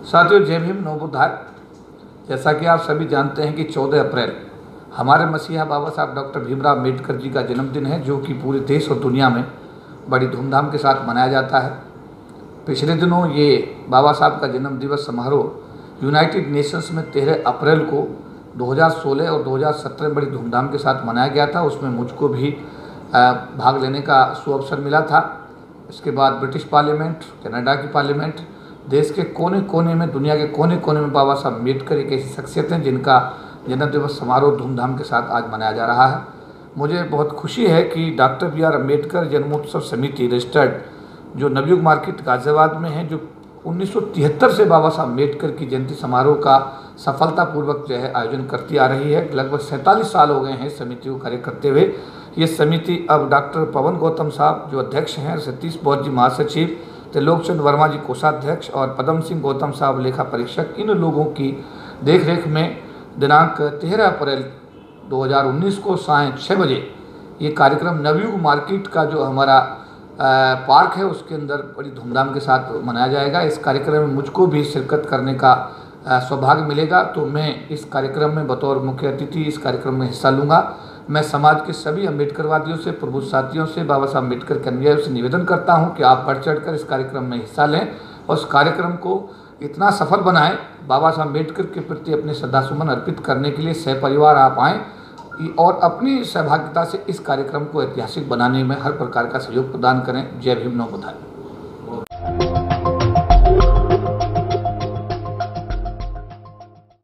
साथियों, जय भीम, नमो बुद्धाय। जैसा कि आप सभी जानते हैं कि 14 अप्रैल हमारे मसीहा बाबा साहब डॉक्टर भीमराव अम्बेडकर जी का जन्मदिन है, जो कि पूरे देश और दुनिया में बड़ी धूमधाम के साथ मनाया जाता है। पिछले दिनों ये बाबा साहब का जन्म दिवस समारोह यूनाइटेड नेशंस में 13 अप्रैल को 2016 और 2017 में बड़ी धूमधाम के साथ मनाया गया था। उसमें मुझको भी भाग लेने का सुअवसर मिला था। इसके बाद ब्रिटिश पार्लियामेंट, कनाडा की पार्लियामेंट, देश के कोने कोने में, दुनिया के कोने कोने में बाबा साहब अम्बेडकर एक ऐसी शख्सियत हैं जिनका जन्म दिवस समारोह धूमधाम के साथ आज मनाया जा रहा है। मुझे बहुत खुशी है कि डॉक्टर बी आर अम्बेडकर जन्मोत्सव समिति रजिस्टर्ड जो नवयुग मार्केट गाजियाबाद में है, जो 1973 से बाबा साहब अम्बेडकर की जयंती समारोह का सफलतापूर्वक जो है आयोजन करती आ रही है। लगभग 47 साल हो गए हैं समिति को कार्य करते हुए। ये समिति अब डॉक्टर पवन गौतम साहब जो अध्यक्ष हैं, सतीश बौद्ध जी महासचिव, त्रिलोकचंद वर्मा जी कोषाध्यक्ष और पदम सिंह गौतम साहब लेखा परीक्षक, इन लोगों की देखरेख में दिनांक 13 अप्रैल 2019 को सायं 6 बजे ये कार्यक्रम नवयुग मार्केट का जो हमारा पार्क है उसके अंदर बड़ी धूमधाम के साथ मनाया जाएगा। इस कार्यक्रम में मुझको भी शिरकत करने का सौभाग्य मिलेगा, तो मैं इस कार्यक्रम में बतौर मुख्य अतिथि इस कार्यक्रम में हिस्सा लूँगा। मैं समाज के सभी अम्बेडकरवादियों से, प्रबुद्ध साथियों से, बाबा साहब अम्बेडकर के अनुयायियों से निवेदन करता हूं कि आप बढ़ चढ़ कर इस कार्यक्रम में हिस्सा लें और इस कार्यक्रम को इतना सफल बनाएं। बाबा साहब अम्बेडकर के प्रति अपने श्रद्धासुमन अर्पित करने के लिए सहपरिवार आप आएँ और अपनी सहभागिता से इस कार्यक्रम को ऐतिहासिक बनाने में हर प्रकार का सहयोग प्रदान करें। जय भीम, नमो बुद्धाय।